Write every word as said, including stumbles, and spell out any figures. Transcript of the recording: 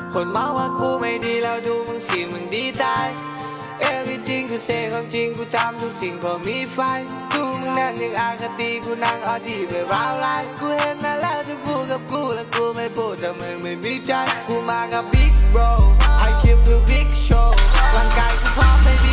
คนเมาว่ากูไม่ดีแล้วดูมึงสิมึงดีตาย Everything กูเซความจริงกูทำทุกสิ่งเพราะมีไฟดูมึงนั่นยังอคติกูนั่งอดีไปร้าวไล่กูเห็นนั่นแล้วจะพูดกับกูแล้วกูไม่พูดแต่มึงไม่มีใจกูมากับ Big Bro I keep the big show ร่างกายกูพร้อมไม่มี